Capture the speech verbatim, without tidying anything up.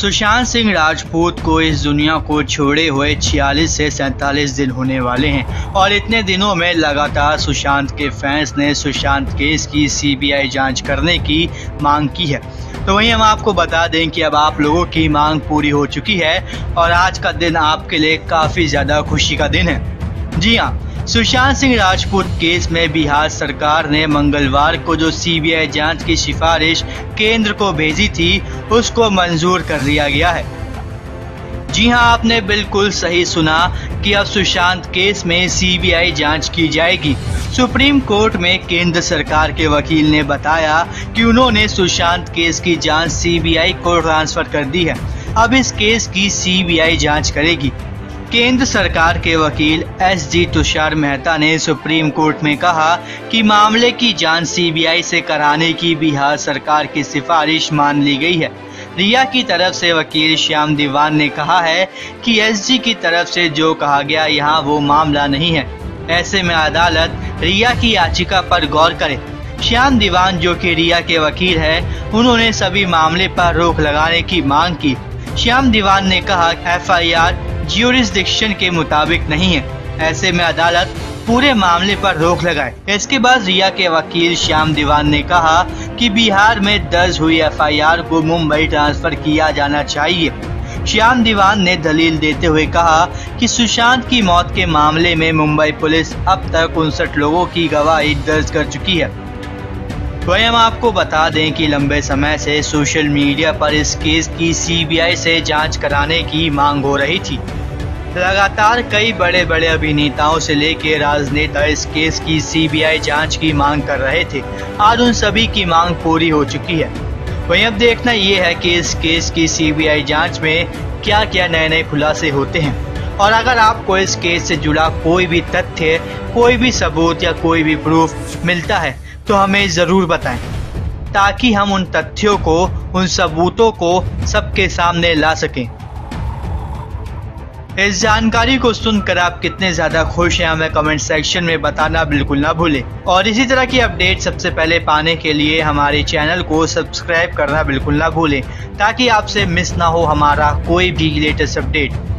सुशांत सिंह राजपूत को इस दुनिया को छोड़े हुए छियालीस से सैंतालीस दिन होने वाले हैं और इतने दिनों में लगातार सुशांत के फैंस ने सुशांत केस की सीबीआई जांच करने की मांग की है। तो वहीं हम आपको बता दें कि अब आप लोगों की मांग पूरी हो चुकी है और आज का दिन आपके लिए काफ़ी ज़्यादा खुशी का दिन है। जी हाँ, सुशांत सिंह राजपूत केस में बिहार सरकार ने मंगलवार को जो सीबीआई जांच की सिफारिश केंद्र को भेजी थी उसको मंजूर कर लिया गया है। जी हां, आपने बिल्कुल सही सुना कि अब सुशांत केस में सीबीआई जांच की जाएगी। सुप्रीम कोर्ट में केंद्र सरकार के वकील ने बताया कि उन्होंने सुशांत केस की जांच सीबीआई को ट्रांसफर कर दी है। अब इस केस की सीबीआई जांच करेगी। केंद्र सरकार के वकील एस जी तुषार मेहता ने सुप्रीम कोर्ट में कहा कि मामले की जांच सीबीआई से कराने की बिहार सरकार की सिफारिश मान ली गई है। रिया की तरफ से वकील श्याम दीवान ने कहा है कि एस जी की तरफ से जो कहा गया यहाँ वो मामला नहीं है। ऐसे में अदालत रिया की याचिका पर गौर करे। श्याम दीवान, जो कि रिया के वकील है, उन्होंने सभी मामले पर रोक लगाने की मांग की। श्याम दीवान ने कहा एफ आई आर ज्यूरिसडिक्शन के मुताबिक नहीं है, ऐसे में अदालत पूरे मामले पर रोक लगाए। इसके बाद रिया के वकील श्याम दीवान ने कहा कि बिहार में दर्ज हुई एफ आई आर को मुंबई ट्रांसफर किया जाना चाहिए। श्याम दीवान ने दलील देते हुए कहा कि सुशांत की मौत के मामले में मुंबई पुलिस अब तक उनसठ लोगों की गवाही दर्ज कर चुकी है। वहीं हम आपको बता दें कि लंबे समय से सोशल मीडिया पर इस केस की सीबीआई से जांच कराने की मांग हो रही थी। लगातार कई बड़े बड़े अभिनेताओं से लेकर राजनेता इस केस की सीबीआई जांच की मांग कर रहे थे। आज उन सभी की मांग पूरी हो चुकी है। वहीं अब देखना ये है कि इस केस की सीबीआई जांच में क्या क्या नए नए खुलासे होते हैं। और अगर आपको इस केस से जुड़ा कोई भी तथ्य, कोई भी सबूत या कोई भी प्रूफ मिलता है तो हमें ज़रूर बताएं, ताकि हम उन तथ्यों को, उन सबूतों को सबके सामने ला सकें। इस जानकारी को सुनकर आप कितने ज़्यादा खुश हैं हमें कमेंट सेक्शन में बताना बिल्कुल ना भूलें। और इसी तरह की अपडेट सबसे पहले पाने के लिए हमारे चैनल को सब्सक्राइब करना बिल्कुल ना भूलें, ताकि आपसे मिस ना हो हमारा कोई भी लेटेस्ट अपडेट।